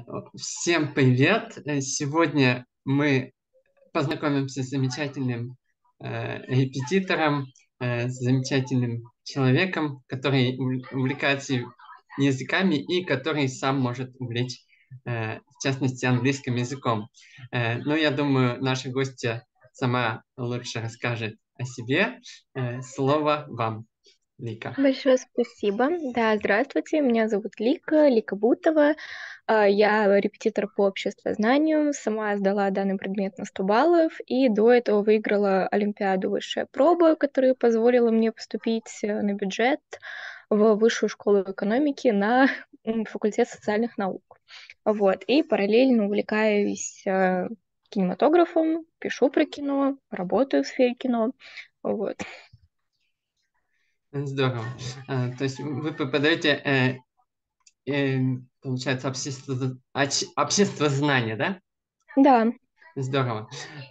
Всем привет! Сегодня мы познакомимся с замечательным репетитором, с замечательным человеком, который увлекается языками и который сам может увлечь, в частности, английским языком. Но я думаю, наша гостья сама лучше расскажет о себе. Слово вам, Лика. Большое спасибо. Да, здравствуйте, меня зовут Лика Бутова. Я репетитор по обществознанию, сама сдала данный предмет на 100 баллов, и до этого выиграла Олимпиаду «Высшая проба», которая позволила мне поступить на бюджет в Высшую школу экономики на факультет социальных наук. Вот. И параллельно увлекаюсь кинематографом, пишу про кино, работаю в сфере кино. Вот. Здорово. То есть вы преподаете, получается, общество знания, да? Да. Здорово.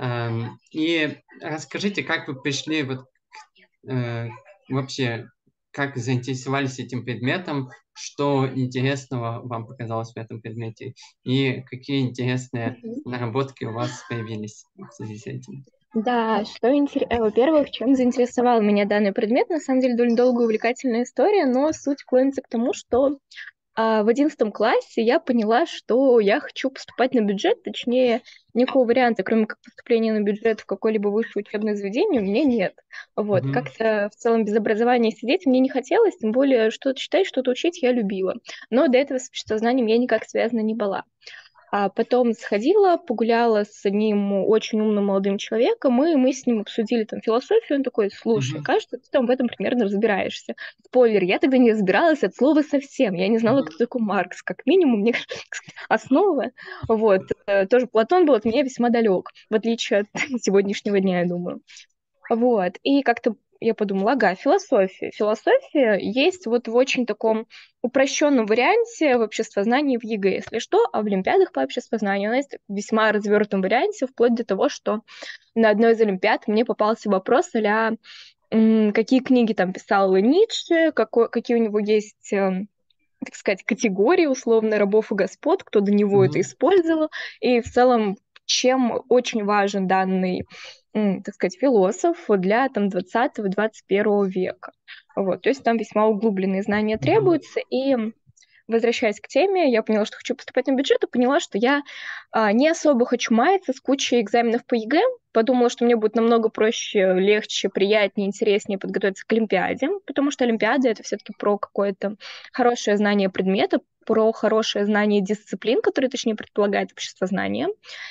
И расскажите, как вы пришли э, вообще, как заинтересовались этим предметом, что интересного вам показалось в этом предмете и какие интересные наработки у вас появились в связи с этим. Да, что интересно. Во-первых, чем заинтересовал меня данный предмет, на самом деле довольно долгая увлекательная история, но суть клонится к тому, что в 11 классе я поняла, что я хочу поступать на бюджет, точнее, никакого варианта, кроме как поступления на бюджет в какое-либо высшее учебное заведение, у меня нет. Вот, Мгм. как-то в целом без образования сидеть мне не хотелось, тем более что-то читать, что-то учить я любила. Но до этого с обществознанием я никак связана не была. А потом сходила, погуляла с одним очень умным молодым человеком, и мы с ним обсудили там философию. Он такой: слушай, Мгм. кажется, ты там в этом примерно разбираешься. Спойлер, я тогда не разбиралась от слова совсем. Я не знала, Мгм. кто такой Маркс. Как минимум, мне основа. Вот. Тоже Платон был от меня весьма далек, в отличие от сегодняшнего дня, я думаю. Вот. И как-то я подумала, ага, философия. Философия есть вот в очень таком упрощенном варианте в обществознании в ЕГЭ, если что, а в олимпиадах по обществознанию она есть в весьма развертом варианте, вплоть до того, что на одной из олимпиад мне попался вопрос а какие книги там писал Ницше, какие у него есть так сказать, категории, условно, рабов и господ, кто до него это Мгм. использовал, и в целом, чем очень важен данный, так сказать, философ для там 20-21 века. Вот, то есть там весьма углубленные знания Мгм. требуются, и возвращаясь к теме, я поняла, что хочу поступать на бюджет, и поняла, что я не особо хочу маяться с кучей экзаменов по ЕГЭ. Подумала, что мне будет намного проще, легче, приятнее, интереснее подготовиться к Олимпиаде, потому что Олимпиада — это все-таки про какое-то хорошее знание предмета, про хорошее знание дисциплин, которые, точнее, предполагает обществознание.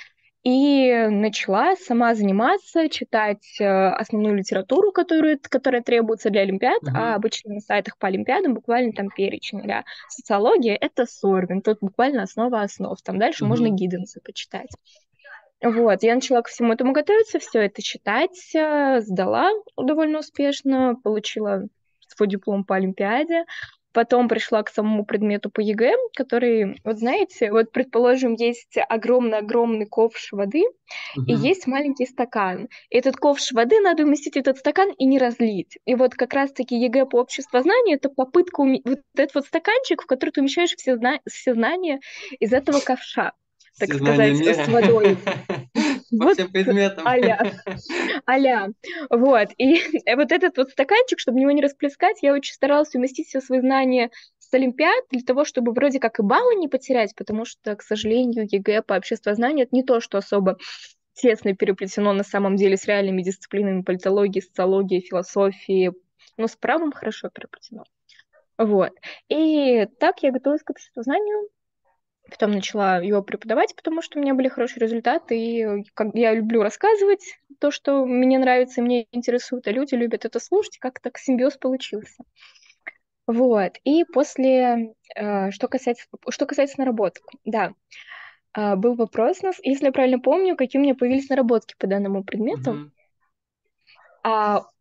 И начала сама заниматься, читать основную литературу, которая требуется для олимпиад, а Мгм. обычно на сайтах по олимпиадам буквально там перечень. Для социологии — это Сорвин, тут буквально основа основ. Там дальше можно Мгм. Гидденса почитать. Вот, я начала ко всему этому готовиться, все это читать, сдала довольно успешно, получила свой диплом по Олимпиаде. Потом пришла к самому предмету по ЕГЭ, который, вот знаете, вот, предположим, есть огромный-огромный ковш воды, и Мгм. есть маленький стакан. И этот ковш воды надо уместить в этот стакан и не разлить. И вот как раз-таки ЕГЭ по обществознанию — это попытка вот этот вот стаканчик, в который ты умещаешь все знания из этого ковша, так Все знания сказать, мира с водой. по Вот всем предметам. а-ля. Вот. И вот этот вот стаканчик, чтобы в него не расплескать, я очень старалась уместить все свои знания с олимпиад для того, чтобы вроде как и баллы не потерять, потому что, к сожалению, ЕГЭ по обществознанию — это не то, что особо тесно переплетено на самом деле с реальными дисциплинами политологии, социологии, философии, но с правом хорошо переплетено. Вот. И так я готовилась к обществознанию, потом начала его преподавать, потому что у меня были хорошие результаты, и как я люблю рассказывать то, что мне нравится и мне интересует, а люди любят это слушать, как так симбиоз получился. Вот. И после, что касается наработок, да, был вопрос у нас, если я правильно помню, какие у меня появились наработки по данному предмету. Мгм.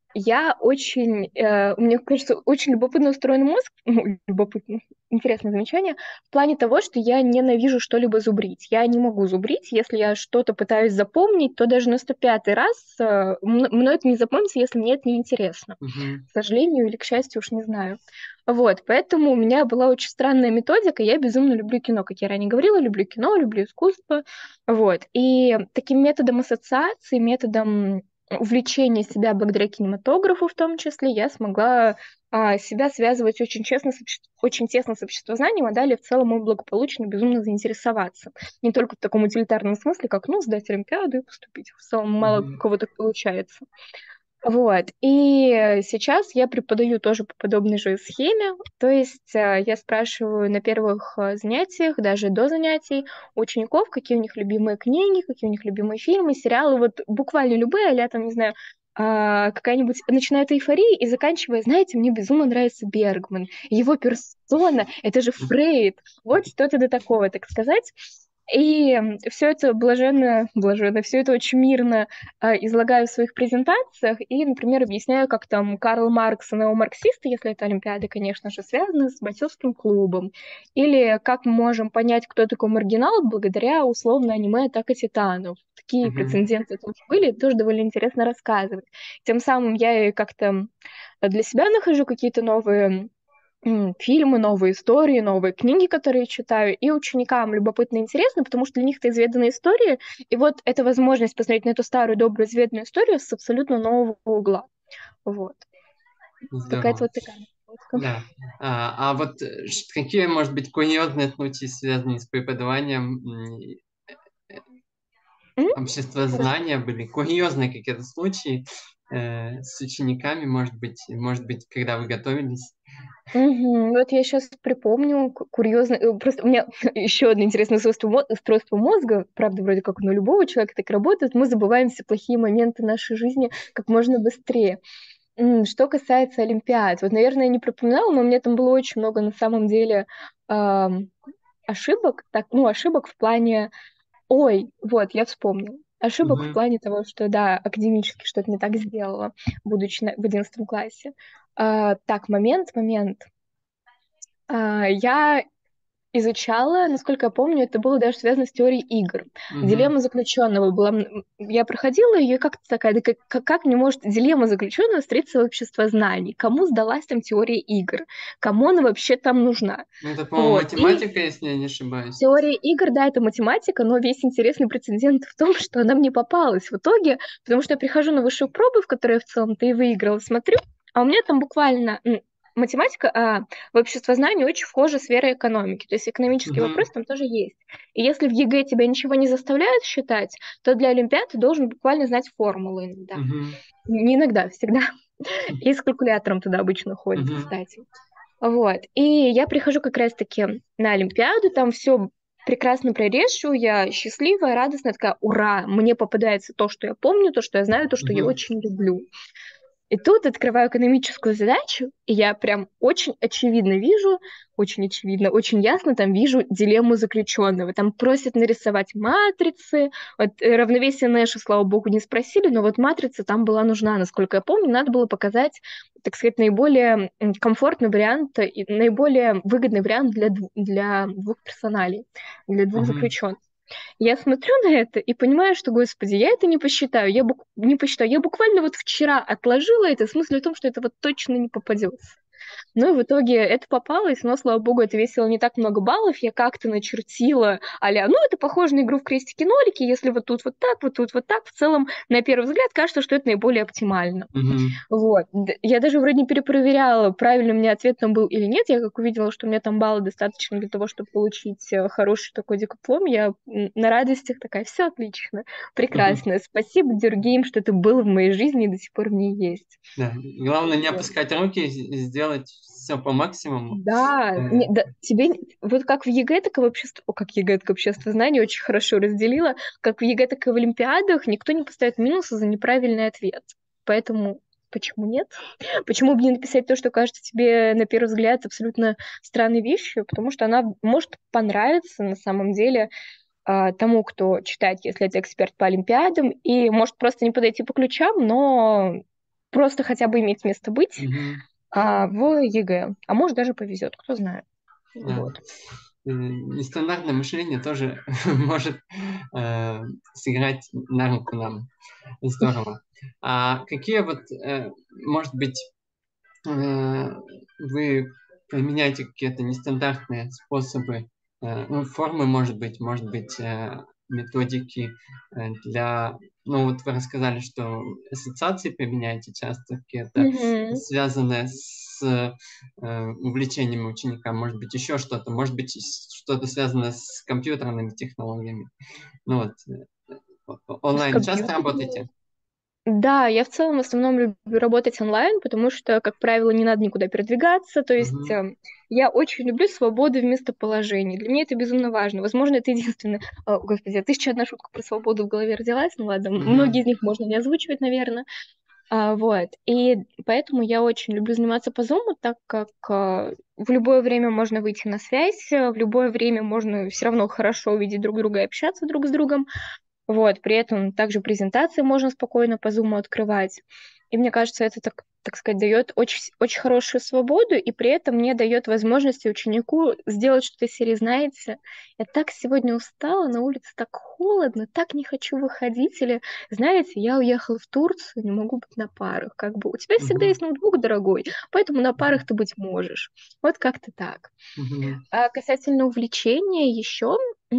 Я очень, мне кажется, очень любопытно устроен мозг, ну, любопытно, интересное замечание, в плане того, что я ненавижу что-либо зубрить. Я не могу зубрить, если я что-то пытаюсь запомнить, то даже на 105-й раз мной это не запомнится, если мне это не интересно. Мгм. К сожалению или к счастью, уж не знаю. Вот, поэтому у меня была очень странная методика. Я безумно люблю кино, как я ранее говорила, люблю кино, люблю искусство. Вот, и таким методом ассоциации, методом увлечение себя благодаря кинематографу в том числе, я смогла себя связывать очень честно, очень тесно с обществознанием, а далее в целом мой благополучно безумно заинтересоваться. Не только в таком утилитарном смысле, как, ну, сдать Олимпиаду и поступить. В целом мало у Мгм. кого так получается. Вот. И сейчас я преподаю тоже по подобной же схеме. То есть я спрашиваю на первых занятиях, даже до занятий, у учеников, какие у них любимые книги, какие у них любимые фильмы, сериалы, вот буквально любые, а там, не знаю, какая-нибудь, начиная от эйфории и заканчивая, знаете, мне безумно нравится Бергман, его персона, это же Фрейд, вот что-то до такого, так сказать. И все это блаженно, все это очень мирно излагаю в своих презентациях и, например, объясняю, как там Карл Маркс и неомарксисты, если это Олимпиада, конечно же, связаны с бойцовским клубом. Или как мы можем понять, кто такой маргинал, благодаря условно аниме «Атака титанов». Такие Мгм. прецеденты тоже были, тоже довольно интересно рассказывать. Тем самым я и как-то для себя нахожу какие-то новые фильмы, новые истории, новые книги, которые читаю, и ученикам любопытно и интересно, потому что для них это изведанная история, и вот это возможность посмотреть на эту старую, добрую, изведанную историю с абсолютно нового угла. Вот. Какая-то Здорово. вот такая находка. Да. Вот какие, может быть, курьезные случаи, связанные с преподаванием М? обществознания были? Курьезные какие-то случаи с учениками, может быть, когда вы готовились? Мгм. Вот я сейчас припомню курьезно. Просто у меня еще одно интересное свойство, устройство мозга, правда, вроде как оно у любого человека так работает, мы забываем все плохие моменты нашей жизни как можно быстрее. Что касается олимпиад, вот, наверное, я не припоминала, но у меня там было очень много на самом деле ам, ошибок, так, ну, ошибок в плане, ой, вот, я вспомнила. Ошибок в Мгм. плане того, что, да, академически что-то не так сделала, будучи в 11 классе. Так, момент. Я изучала, насколько я помню, это было даже связано с теорией игр. Мгм. Дилемма заключенного была... Я проходила ее как-то такая, да как мне может дилемма заключенного встретиться в общество знаний? Кому сдалась там теория игр? Кому она вообще там нужна? Ну, это, по-моему, Вот. И математика, если я не ошибаюсь. теория игр, да, это математика, но весь интересный прецедент в том, что она мне попалась в итоге, потому что я прихожу на высшую пробу, в которой я в целом-то и выиграла, смотрю, а у меня там буквально математика, в обществознании очень вхожа с сфера экономики, то есть экономический Мгм. вопрос там тоже есть. И если в ЕГЭ тебя ничего не заставляют считать, то для Олимпиады ты должен буквально знать формулы иногда. Мгм. Не иногда, всегда. И с калькулятором туда обычно ходят, Мгм. кстати. Вот. И я прихожу как раз-таки на Олимпиаду, там все прекрасно прорежу, я счастливая, радостная, такая, ура, мне попадается то, что я помню, то, что я знаю, то, что я Мгм. очень люблю. И тут открываю экономическую задачу, и я прям очень очевидно вижу, очень очевидно, очень ясно там вижу дилемму заключенного. Там просят нарисовать матрицы. Вот равновесие Нэша, слава богу, не спросили, но вот матрица там была нужна, насколько я помню. Надо было показать, так сказать, наиболее комфортный вариант и наиболее выгодный вариант для двух персоналей, для двух Мгм. заключенных. Я смотрю на это и понимаю, что, господи, я это не посчитаю, не посчитаю. Я буквально вот вчера отложила это, в смысле в том, что это вот точно не попадется. Ну и в итоге это попалось, но, слава богу, это весило не так много баллов. Я как-то начертила ну, это похоже на игру в крестики-нолики, если вот тут вот так, вот тут вот так. В целом, на первый взгляд, кажется, что это наиболее оптимально. Мгм. Вот. Я даже вроде не перепроверяла, правильно у меня ответ там был или нет. Я как увидела, что у меня там баллы достаточно для того, чтобы получить хороший такой диплом, я на радостях такая, все отлично, Мгм. прекрасно. Спасибо, Дюргейм, что это было в моей жизни и до сих пор в ней есть. Да. Главное не Вот. опускать руки, сделать все по максимуму. Да, Э, да, тебе вот как в ЕГЭ, так и в обществе, как ЕГЭ, так и общество знаний очень хорошо разделила, как в ЕГЭ, так и в Олимпиадах никто не поставит минуса за неправильный ответ. Поэтому почему нет? Почему бы не написать то, что кажется тебе на первый взгляд абсолютно странной вещью, потому что она может понравиться на самом деле тому, кто читает, если это эксперт по Олимпиадам, и может просто не подойти по ключам, но просто хотя бы иметь место быть Мгм. в ЕГЭ. А может, даже повезет, кто знает. Да. Вот. Нестандартное мышление тоже может сыграть на руку нам. Здорово. А какие вот, может быть, вы применяете какие-то нестандартные способы, ну, формы, может быть, методики для... Ну, вот вы рассказали, что ассоциации применяете часто, какие-то Мгм. связанные с увлечением ученика, может быть, еще что-то, может быть, что-то связанное с компьютерными технологиями. Ну вот, С онлайн часто компьютером. работаете? Да, я в целом в основном люблю работать онлайн, потому что, как правило, не надо никуда передвигаться. То есть Мгм. я очень люблю свободу в местоположении. Для меня это безумно важно. Возможно, это единственное... О, господи, 1001 шутка про свободу в голове родилась. Ну ладно, многие Мгм. из них можно не озвучивать, наверное. Вот. И поэтому я очень люблю заниматься по Zoom, так как в любое время можно выйти на связь, в любое время можно все равно хорошо увидеть друг друга и общаться друг с другом. Вот, при этом также презентации можно спокойно по Zoom открывать. И мне кажется, это, так сказать, дает очень, очень хорошую свободу, и при этом мне дает возможности ученику сделать что-то из серии, знаете, я так сегодня устала, на улице так холодно, так не хочу выходить, или, знаете, я уехала в Турцию, не могу быть на парах. Как бы у тебя всегда Мгм. есть ноутбук, дорогой, поэтому на парах ты быть можешь. Вот как-то так. Мгм. А касательно увлечения еще,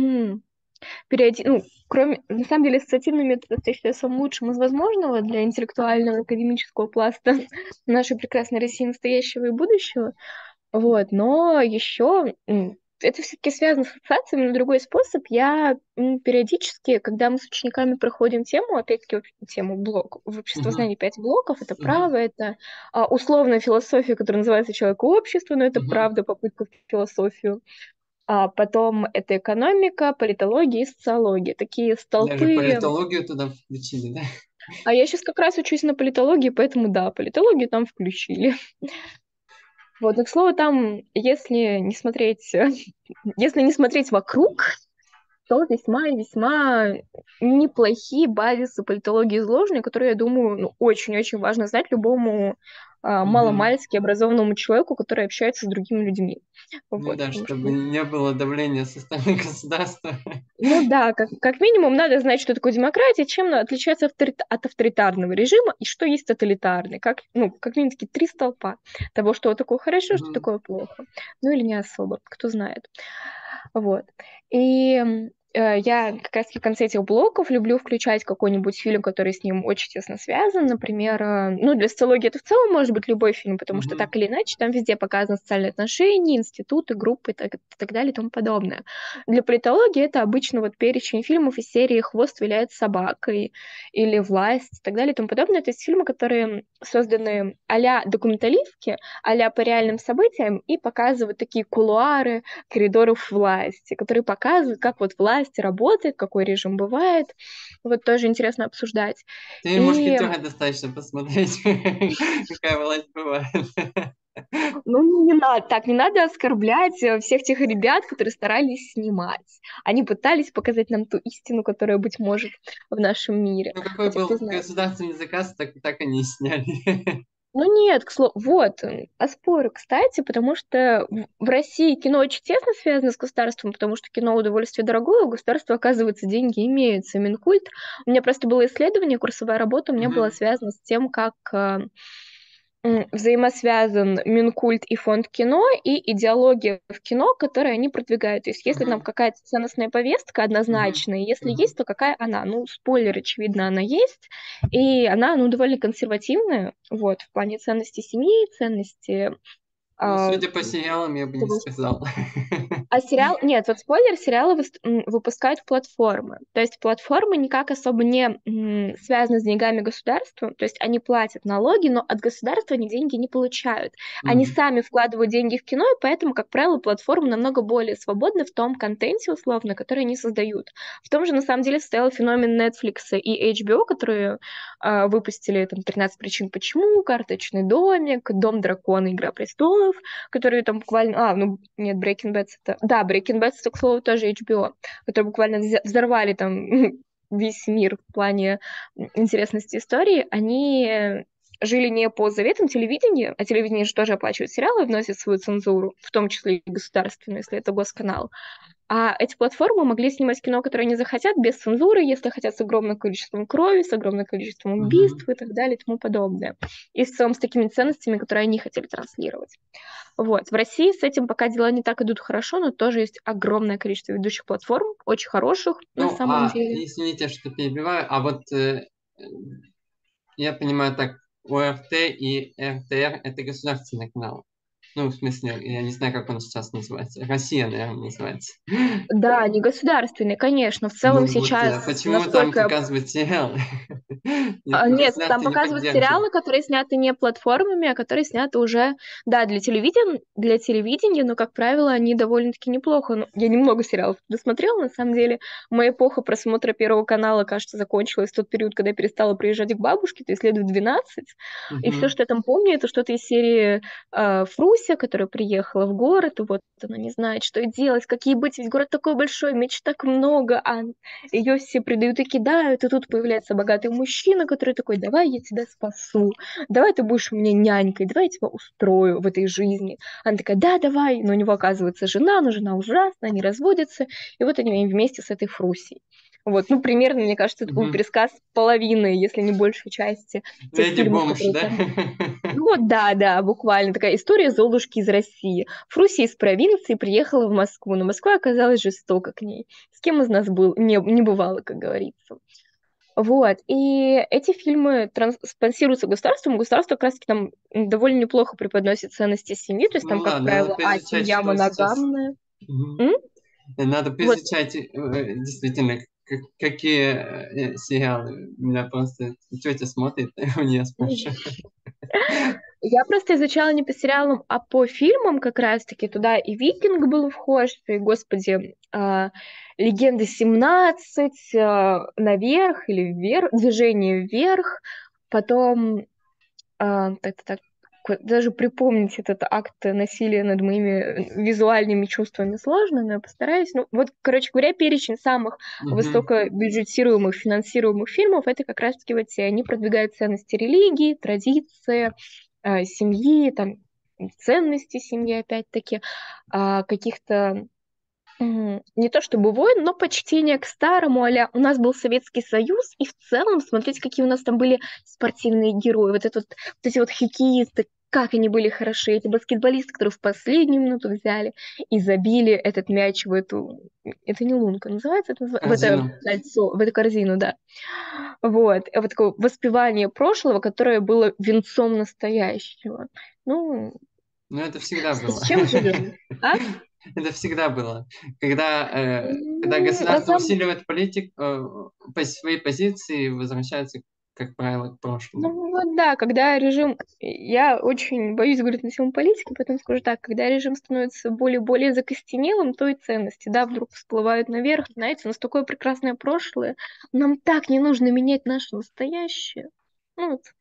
ну, кроме, на самом деле, ассоциативный метод я считаю самым лучшим из возможного для интеллектуального академического пласта нашей прекрасной России настоящего и будущего. Вот, но еще это все-таки связано с ассоциациями, но другой способ. Я периодически, когда мы с учениками проходим тему, опять-таки тему блок, в Мгм. обществознании 5 блоков, это Мгм. право, это условная философия, которая называется «Человек и общество», но это Мгм. правда попытка в философию. А потом это экономика, политология и социология. Такие Даже столпы. политологию туда включили, да? А я сейчас как раз учусь на политологии, поэтому да, политологию там включили. Вот, и к слову, там, если не смотреть, если не смотреть вокруг, то весьма и весьма неплохие базисы политологии изложены, которые, я думаю, ну, очень-очень важно знать любому Мгм. маломальски образованному человеку, который общается с другими людьми. Ну Вот, да, потому чтобы что не было давления со стороны государства. ну да, как минимум надо знать, что такое демократия, чем она отличается от авторитарного режима и что есть тоталитарный. Как, ну, как минимум такие три столпа того, что такое хорошо, что Мгм. такое плохо. Ну или не особо, кто знает. Вот. И я как раз в конце этих блоков люблю включать какой-нибудь фильм, который с ним очень тесно связан. Например, ну, для социологии это в целом может быть любой фильм, потому что Мгм. так или иначе там везде показаны социальные отношения, институты, группы и так далее и тому подобное. Для политологии это обычно вот перечень фильмов из серии «Хвост виляет собакой» или «Власть» и так далее и тому подобное. То есть фильмы, которые созданы а-ля документалистки, а-ля по реальным событиям и показывают такие кулуары, коридоров власти, которые показывают, как вот власть работает, какой режим бывает. Вот тоже интересно обсуждать. Ты И, мушкетера достаточно посмотреть, какая власть бывает. ну, не надо, так, не надо оскорблять всех тех ребят, которые старались снимать. Они пытались показать нам ту истину, которая, быть может, в нашем мире. Ну, какой Хотя, кто был знает. государственный заказ, так они и сняли. Ну нет, к слову, вот, спорю, кстати, потому что в России кино очень тесно связано с государством, потому что кино удовольствие дорогое, у государства, оказывается, деньги имеются. Минкульт, у меня просто было исследование, курсовая работа у меня была Мгм. связана с тем, как взаимосвязан Минкульт и фонд кино, и идеология в кино, которые они продвигают. То есть если там Мгм. какая-то ценностная повестка Мгм. однозначная, если Мгм. есть, то какая она? Ну, спойлер, очевидно, она есть, и она, ну, довольно консервативная, вот, в плане ценности семьи, ценности Ну, а, судя по сериалам, я бы не того, сказал. а сериал... Нет, вот спойлер, сериалы выпускают платформы. То есть платформы никак особо не связаны с деньгами государства. То есть они платят налоги, но от государства они деньги не получают. Они Мгм. сами вкладывают деньги в кино, и поэтому, как правило, платформы намного более свободны в том контенте, условно, который они создают. В том же, на самом деле, состоял феномен Netflix и HBO, которые выпустили там «13 причин почему», «Карточный домик», «Дом дракона», «Игра престолов», которые там буквально... ну, нет, Breaking Bad это... Да, Breaking Bad, это, к слову, тоже HBO, которые буквально взорвали там весь мир в плане интересности истории. Они жили не по заветам телевидения, а телевидение же тоже оплачивает сериалы и вносит свою цензуру, в том числе и государственную, если это госканал. А эти платформы могли снимать кино, которое они захотят, без цензуры, если хотят, с огромным количеством крови, с огромным количеством убийств и так далее и тому подобное. И в целом с такими ценностями, которые они хотели транслировать. Вот. В России с этим пока дела не так идут хорошо, но тоже есть огромное количество ведущих платформ, очень хороших на Ну, самом деле. извините, что перебиваю, а вот я понимаю так, ОРТ и РТР – это государственный канал. Ну, в смысле, я не знаю, как он сейчас называется. Россия, наверное, называется. Да, не государственные, конечно. В целом Ну вот, сейчас, почему там насколько показывают сериалы? Нет, там Государство не показывают поддерживает. сериалы, которые сняты не платформами, а которые сняты уже, да, для телевидения, но, как правило, они довольно-таки неплохо. Ну, я немного сериалов досмотрела, на самом деле. Моя эпоха просмотра Первого канала, кажется, закончилась в тот период, когда я перестала приезжать к бабушке, то есть лет в 12. И все, Мгм. что я там помню, это что-то из серии Фруся, которая приехала в город, и вот она не знает, что делать, какие быть, ведь город такой большой, меч так много, а ее все предают и кидают, и тут появляется богатый мужчина, который такой: давай я тебя спасу, давай ты будешь у меня нянькой, давай я тебя устрою в этой жизни. Она такая: да, давай, но у него оказывается жена, но жена ужасная, они разводятся, и вот они вместе с этой Фрусей. Вот, ну, примерно, мне кажется, это был Мгм. пересказ половины, если не большей части тех Леди фильмов, Бомж, которые да? там... Ну вот, да, да, буквально такая история Золушки из России. Фруся из провинции приехала в Москву, но Москва оказалась жестока к ней. С кем из нас был, не бывало, как говорится. Вот, и эти фильмы спонсируются государством, государство как раз-таки там довольно неплохо преподносит ценности семьи, то есть Ну там, как ладно, надо правило, поизучать, семья что сейчас. моногамная. Мгм. М? Надо Вот, поизучать действительно, какие сериалы. У меня просто тетя смотрит, у нее спрашиваю. я просто изучала не по сериалам, а по фильмам как раз-таки. Туда и «Викинг» был вхож, и, господи, «Легенды 17», «Наверх» или «Вверх», «Движение вверх», потом, так, даже припомнить этот акт насилия над моими визуальными чувствами сложно, но я постараюсь. Ну, вот, короче говоря, перечень самых Мгм. высокобюджетируемых, финансируемых фильмов — это как раз-таки вот те, они продвигают ценности религии, традиции, семьи, там, ценности семьи, опять-таки, каких-то не то чтобы войн, но почтение к старому, у нас был Советский Союз, и в целом, смотрите, какие у нас там были спортивные герои, вот эти вот хоккеисты, как они были хороши, эти баскетболисты, которые в последнюю минуту взяли и забили этот мяч в это не лунка называется, в это Корзину. кольцо, в эту корзину, да. Вот, вот такое воспевание прошлого, которое было венцом настоящего. Ну, Ну, это всегда с было. чем живем? А? Это всегда было. Когда Ну, на государство самом усиливает свои позиции, возвращается, как правило, к прошлому. Ну вот да, когда режим... Я очень боюсь говорить на тему политики, поэтому скажу так: когда режим становится более закостенелым, то и ценности, да, вдруг всплывают наверх. Знаете, у нас такое прекрасное прошлое, нам так не нужно менять наше настоящее. Ну вот,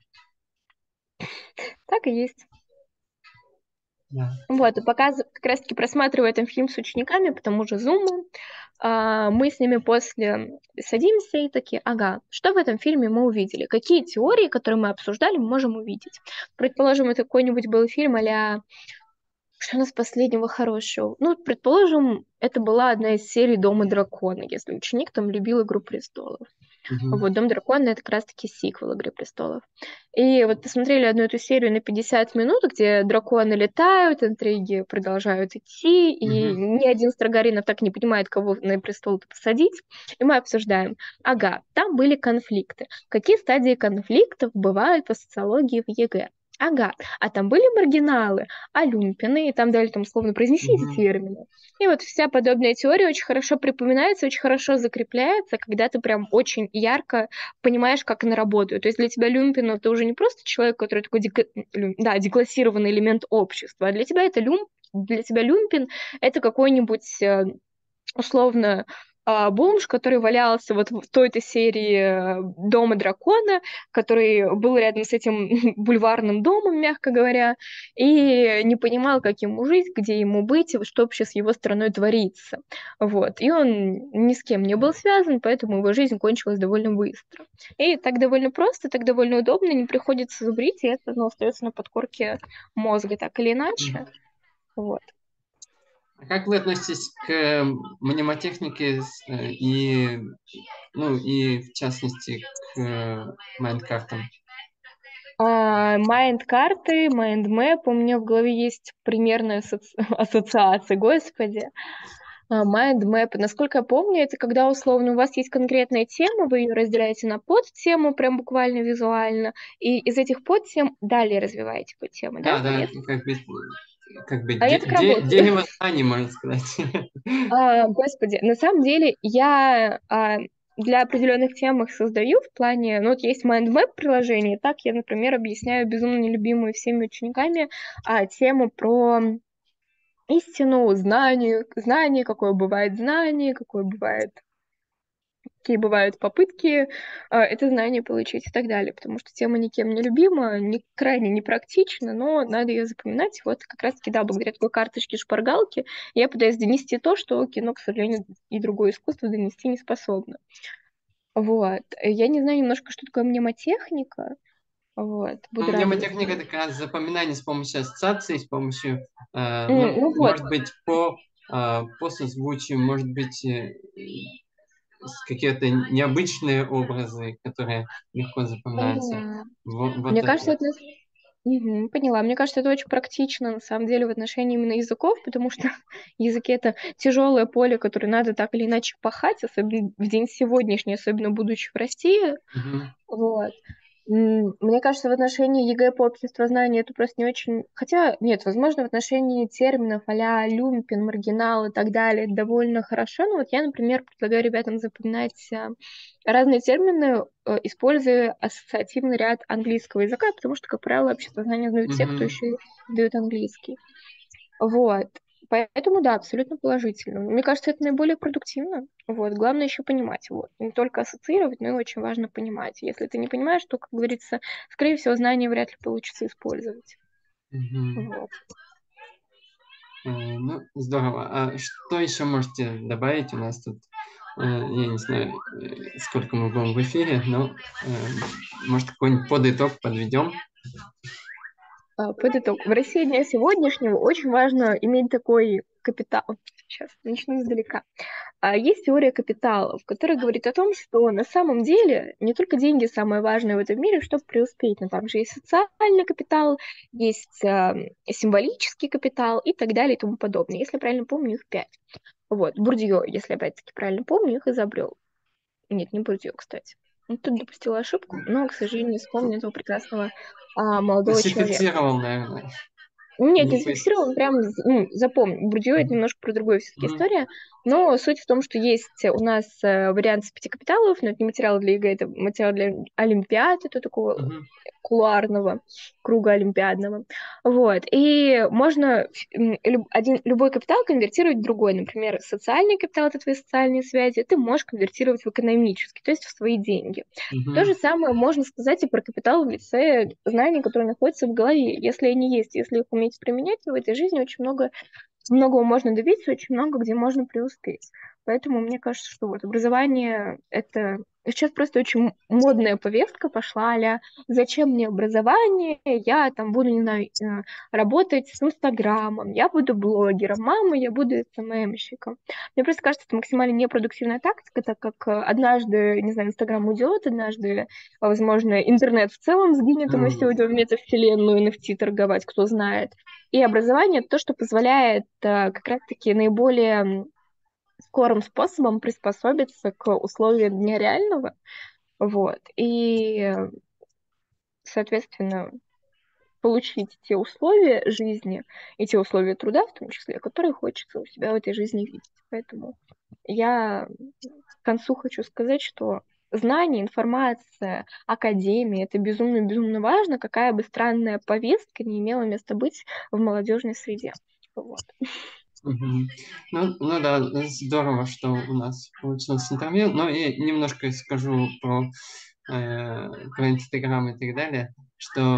так и есть. Да. Вот, и пока как раз-таки просматриваю этот фильм с учениками по тому же Zoom, мы с ними после садимся и такие: ага, что в этом фильме мы увидели? Какие теории, которые мы обсуждали, мы можем увидеть? Предположим, это какой-нибудь был фильм а-ля «Что у нас последнего хорошего?» Ну, предположим, это была одна из серий «Дома дракона», если ученик там любил «Игру престолов». Мгм. Вот «Дом дракона» — это как раз-таки сиквел «Игры престолов». И вот посмотрели одну эту серию на 50 минут, где драконы летают, интриги продолжают идти, и Мгм. ни один Строгаринов так не понимает, кого на престол посадить. И мы обсуждаем: ага, там были конфликты. Какие стадии конфликтов бывают по социологии в ЕГЭ? Ага, а там были маргиналы, а люмпины, и там далее, там, условно, произнеси эти Мгм. термины. И вот вся подобная теория очень хорошо припоминается, очень хорошо закрепляется, когда ты прям очень ярко понимаешь, как она работает. То есть для тебя люмпин — это уже не просто человек, который такой деклассированный элемент общества, а для тебя люмпин — это какой-нибудь условно бомж, который валялся вот в той-то серии «Дома дракона», который был рядом с этим бульварным домом, мягко говоря, и не понимал, как ему жить, где ему быть, и что вообще с его страной творится. Вот. И он ни с кем не был связан, поэтому его жизнь кончилась довольно быстро. И так довольно просто, так довольно удобно, не приходится зубрить, и это, ну, остается на подкорке мозга так или иначе. Вот. А как вы относитесь к мнемотехнике ну, и в частности к майндкартам? Майнд-карты, майнд-мэп, у меня в голове есть примерная ассоциация, господи. Майнд-мэп, насколько я помню, это когда условно у вас есть конкретная тема, вы ее разделяете на подтему, прям буквально визуально, и из этих подтем далее развиваете подтемы, да? Да, Нет? как бы А я так работаю. дерево знаний, можно сказать. Господи, на самом деле я для определенных тем их создаю в плане, ну вот есть mindmap приложение, так я, например, объясняю безумно нелюбимую всеми учениками тему про истину, знание, какое бывает, какие бывают попытки это знание получить и так далее, потому что тема никем не любима, крайне непрактична, но надо ее запоминать. Вот как раз-таки, да, благодаря такой карточке шпаргалки я пытаюсь донести то, что кино, к сожалению, и другое искусство донести не способно. Вот. Я не знаю немножко, что такое мнемотехника. Вот. Ну, Буду рада, мнемотехника если... это как раз запоминание с помощью ассоциаций, с помощью, Ну вот, может быть, по созвучию, может быть, какие-то необычные образы, которые легко запоминаются. поняла. Вот Мне кажется, это. это Мгм, поняла. Мне кажется, это очень практично, на самом деле, в отношении именно языков, потому что языки — это тяжелое поле, которое надо так или иначе пахать, особенно в день сегодняшний, особенно будучи в России. Мгм. Вот. Мне кажется, в отношении ЕГЭ по обществознанию это просто не очень... Хотя, нет, возможно, в отношении терминов а-ля люмпин, маргинал и так далее это довольно хорошо. Но вот я, например, предлагаю ребятам запоминать разные термины, используя ассоциативный ряд английского языка, потому что, как правило, обществознание знают те, кто Мгм. еще и знают английский. Вот. Поэтому, да, абсолютно положительно. Мне кажется, это наиболее продуктивно. Вот. Главное еще понимать. Вот. Не только ассоциировать, но и очень важно понимать. Если ты не понимаешь, то, как говорится, скорее всего, знания вряд ли получится использовать. Мгм. Вот. Ну, здорово. А что еще можете добавить? У нас тут, я не знаю, сколько мы будем в эфире, но, может, какой-нибудь подыток подведем? Под итог. В России дня сегодняшнего очень важно иметь такой капитал. Сейчас начну издалека. Есть теория капиталов, которая говорит о том, что на самом деле не только деньги самое важное в этом мире, чтобы преуспеть, но также есть социальный капитал, есть символический капитал и так далее и тому подобное. Если я правильно помню, их 5. Вот, Бурдье, если опять-таки правильно помню, их изобрел. Нет, не Бурдье, кстати. Он тут допустила ошибку, но, к сожалению, не вспомню этого прекрасного молодого человека. Классифицировал, наверное. Нет, Не не пусть. зафиксировал, он прям запомнил. Бурдье — это немножко про другую все-таки Мгм. история. Но суть в том, что есть у нас вариант с 5 капиталов, но это не материал для ЕГЭ, это материал для Олимпиад, это такого Мгм. кулуарного круга олимпиадного. Вот. И можно любой капитал конвертировать в другой. Например, социальный капитал — это твои социальные связи, ты можешь конвертировать в экономический, то есть в свои деньги. То Мгм. же самое можно сказать и про капитал в лице знаний, которые находятся в голове. Если они есть, если их уметь применять, то в этой жизни очень многого можно добиться, очень много где можно преуспеть. Поэтому мне кажется, что вот образование — это... Сейчас просто очень модная повестка пошла, а зачем мне образование, я там буду, не знаю, работать с Инстаграмом, я буду блогером, мама, я буду СММщиком. Мне просто кажется, это максимально непродуктивная тактика, так как однажды, не знаю, Инстаграм уйдет, однажды, возможно, интернет в целом сгинет, и мы все М, уйдем в метавселенную NFT торговать, кто знает. И образование — это то, что позволяет как раз-таки наиболее скорым способом приспособиться к условиям дня реального, вот, и, соответственно, получить те условия жизни и те условия труда, в том числе, которые хочется у себя в этой жизни видеть. Поэтому я к концу хочу сказать, что знание, информация, академия — это безумно-безумно важно, какая бы странная повестка не имела места быть в молодежной среде. Вот. Мгм. Ну да, здорово, что у нас получилось интервью, но и немножко скажу про Инстаграм и так далее, что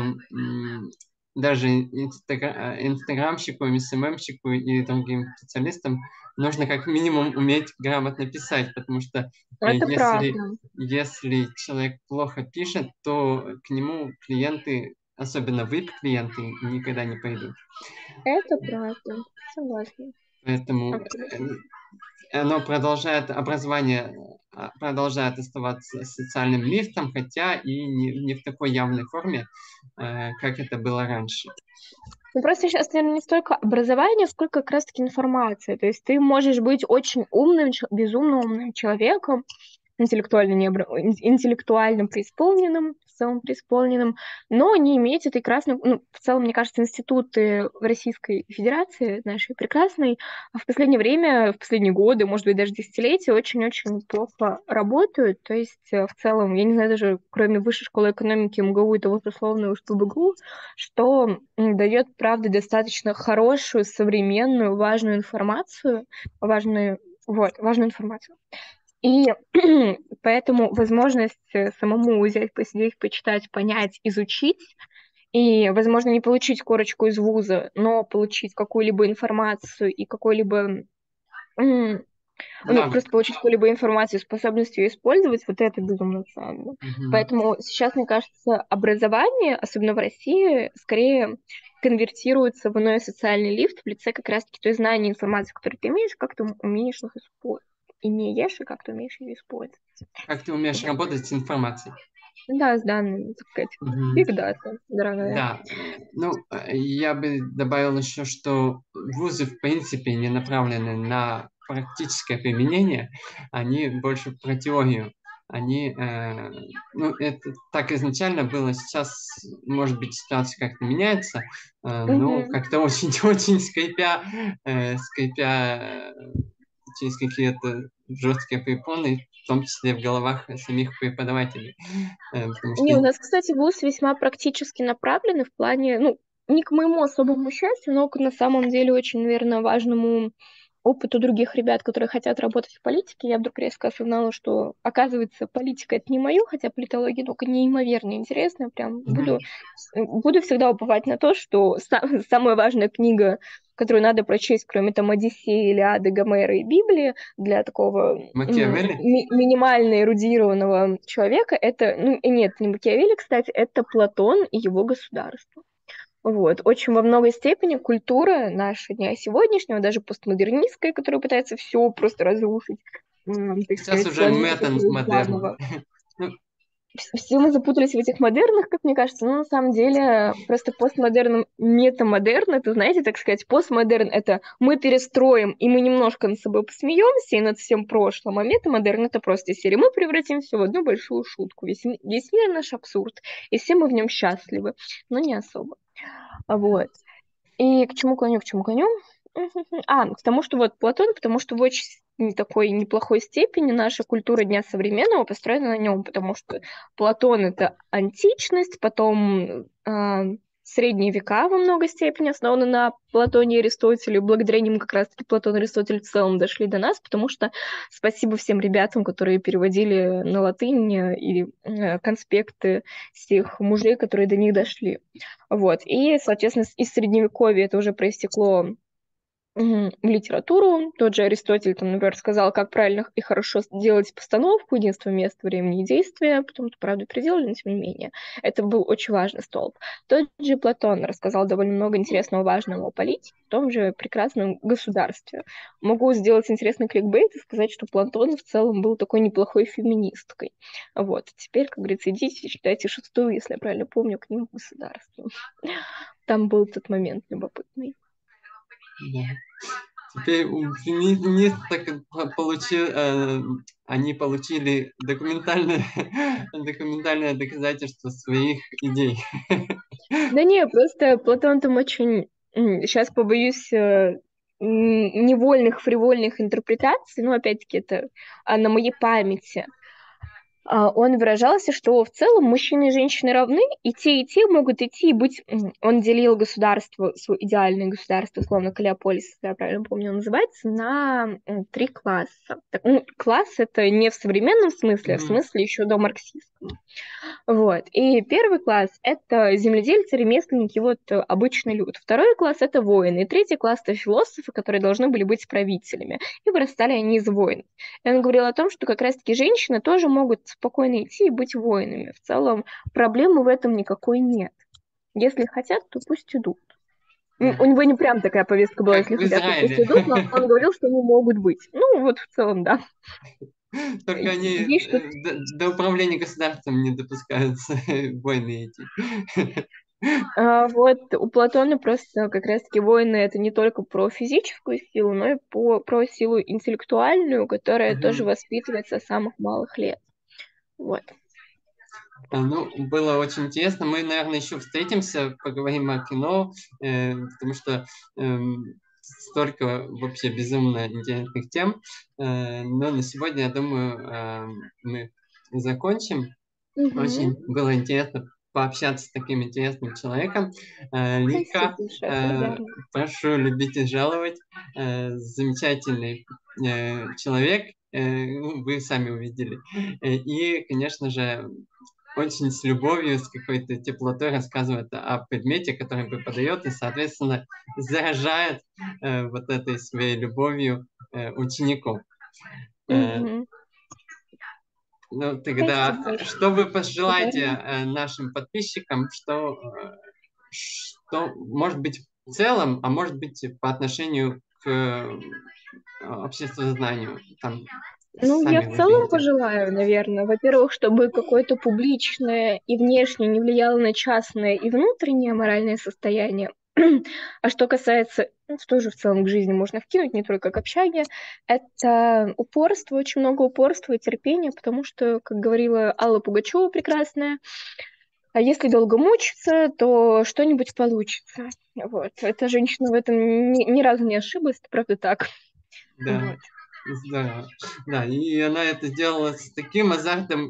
даже инстаграмщику, СММщику и другим специалистам нужно как минимум уметь грамотно писать, потому что Это правда. если человек плохо пишет, то к нему клиенты, особенно VIP-клиенты, никогда не пойдут. Это правда. Согласна. Поэтому Абсолютно. оно образование продолжает оставаться социальным лифтом, хотя и не в такой явной форме, как это было раньше. Ну, просто сейчас, наверное, не столько образование, сколько как раз-таки информация. То есть ты можешь быть очень умным, безумно умным человеком, интеллектуально преисполненным, в целом преисполненным, но не иметь этой красной... Ну, в целом, мне кажется, институты в Российской Федерации, нашей прекрасной, в последнее время, в последние годы, может быть, даже десятилетия, очень-очень плохо работают. То есть, в целом, я не знаю, даже кроме Высшей школы экономики, МГУ и того условного, что БГУ, что дает, правда, достаточно хорошую, современную, важную информацию, важную информацию. И поэтому возможность самому взять, посидеть, почитать, понять, изучить, и, возможно, не получить корочку из вуза, но получить какую-либо информацию и какой-либо Навык. просто получить какую-либо информацию, способность ее использовать, вот это безумно ценно. Мгм. Поэтому сейчас, мне кажется, образование, особенно в России, скорее конвертируется в иной социальный лифт в лице как раз-таки той знания информации, которую ты имеешь, как ты умеешь их использовать. Имеешь и как ты умеешь ее использовать. Как ты умеешь Вот. работать с информацией? Да, с данными, так сказать. Мгм. Big data, дорогая. Да, я бы добавил еще, что вузы в принципе не направлены на практическое применение, они больше про теорию. Это так изначально было, сейчас, может быть, ситуация как-то меняется, но Мгм. как-то очень скрипя через какие-то жесткие препоны, в том числе в головах самих преподавателей. Потому что Не, у нас, кстати, вуз весьма практически направленный в плане, ну, не к моему особому счастью, но на самом деле очень, наверное, важному опыту других ребят, которые хотят работать в политике, я вдруг резко осознала, что, оказывается, политика — это не мое, хотя политология только неимоверно интересная. Прям Мгм. буду всегда уповать на то, что самая важная книга, которую надо прочесть, кроме там Одиссеи, Илиады, Гомера и Библии, для такого Макиавелли. минимально эрудированного человека, это, ну, и нет, не Макиавелли, кстати, это Платон и его государство. Вот. Очень во многой степени культура наша дня сегодняшнего, даже постмодернистская, которая пытается все просто разрушить, так Сейчас сказать, уже сломить и строить модерн. заново. Ну, Все мы запутались в этих модернах, как мне кажется, но на самом деле просто постмодерн, метамодерн, это, знаете, так сказать, постмодерн — это мы перестроим, и мы немножко над собой посмеемся и над всем прошлым, а метамодерн — это просто из серии мы превратим все в одну большую шутку. Весь мир наш абсурд, и все мы в нем счастливы, но не особо. Вот. И к чему клоню, к чему клоню? К тому, что вот Платон, потому что в очень такой неплохой степени наша культура дня современного построена на нем, потому что Платон — это античность, потом средние века во много степени основаны на Платоне и Аристотеле. Благодаря ним как раз-таки Платон и Аристотель в целом дошли до нас, потому что спасибо всем ребятам, которые переводили на латынь и конспекты всех мужей, которые до них дошли. Вот. И, соответственно, из Средневековья это уже проистекло в литературу. Тот же Аристотель, там, например, сказал, как правильно и хорошо сделать постановку, единство места, времени и действия, потом-то, правда, переделали, но тем не менее. Это был очень важный столб. Тот же Платон рассказал довольно много интересного, важного о политике, в том же прекрасном государстве. Могу сделать интересный кликбейт и сказать, что Платон в целом был такой неплохой феминисткой. Вот. Теперь, как говорится, идите, читайте шестую, если я правильно помню, книгу государства. Там был тот момент любопытный. да. Теперь у феминисток они получили документальное доказательство своих идей. Да не, просто Платон там очень... Сейчас побоюсь невольных, фривольных интерпретаций, но опять-таки это на моей памяти. Он выражался, что в целом мужчины и женщины равны, и те могут идти и быть... Он делил государство, свое идеальное государство, условно, Калеополис, если я правильно помню, он называется, на 3 класса. Класс — это не в современном смысле, а в Мгм. смысле еще до марксистского. Вот. И первый класс — это земледельцы, ремесленники, вот обычный люд. Второй класс — это воины. И третий класс — это философы, которые должны были быть правителями. И вырастали они из воинов. И он говорил о том, что как раз-таки женщины тоже могут спокойно идти и быть воинами. В целом проблемы в этом никакой нет. Если хотят, то пусть идут. У Да. него не прям такая повестка была, Как если в хотят, то пусть Израиле. идут, но он говорил, что они могут быть. Ну, вот в целом, да. Только они Есть что до управления государством не допускаются войны эти. Вот у Платона просто как раз-таки воины — это не только про физическую силу, но и про силу интеллектуальную, которая тоже Мгм. воспитывается с самых малых лет. Вот. Ну, было очень интересно. Мы, наверное, еще встретимся, поговорим о кино, потому что столько вообще безумно интересных тем. Но на сегодня, я думаю, мы закончим. Мгм. Очень было интересно пообщаться с таким интересным человеком. Спасибо Лика, большое, солидарно. прошу любить и жаловать. Замечательный человек, ну, вы сами увидели. И, конечно же, очень с любовью, с какой-то теплотой рассказывает о предмете, который преподает, и, соответственно, заражает вот этой своей любовью учеников. Э, Мгм. ну, Спасибо тогда, большое, что вы пожелаете солидарно. нашим подписчикам, что может быть в целом, а может быть по отношению к обществознанию, там, Ну, я в сами целом выберите. пожелаю, наверное, во-первых, чтобы какое-то публичное и внешнее не влияло на частное и внутреннее моральное состояние. А что касается, ну, тоже в целом к жизни можно вкинуть, не только к общаге, это упорство, очень много упорства и терпения, потому что, как говорила Алла Пугачева прекрасная, а если долго мучиться, то что-нибудь получится. Вот. Эта женщина в этом ни разу не ошиблась, это правда так. Да, Вот. здорово. Да, и она это сделала с таким азартом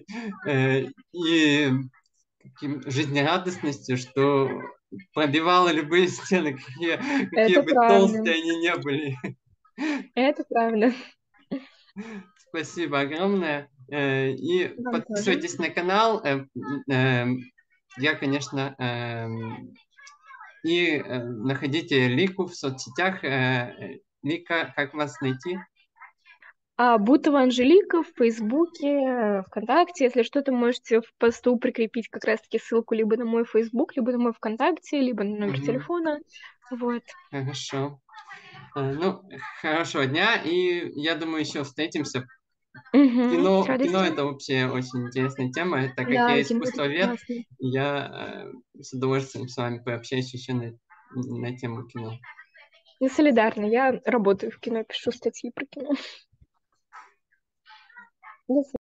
и таким жизнерадостностью, что пробивала любые стены, какие Это бы правда. толстые они не были. Это правда. Спасибо огромное. И Вам тоже. подписывайтесь на канал. Я, конечно, и находите Лику в соцсетях. Лика, как вас найти? Бутова Анжелика в Фейсбуке, ВКонтакте. Если что-то, можете в посту прикрепить как раз-таки ссылку либо на мой Фейсбук, либо на мой ВКонтакте, либо на номер Мгм. телефона. Вот. Хорошо. Ну, хорошего дня, и я думаю, еще встретимся. Угу, с Кино радостью. это вообще очень интересная тема, так как Да, я кино это искусствовед, прекрасно. я с удовольствием с вами пообщаюсь еще на тему кино. Я солидарна. Я работаю в кино, пишу статьи про кино. До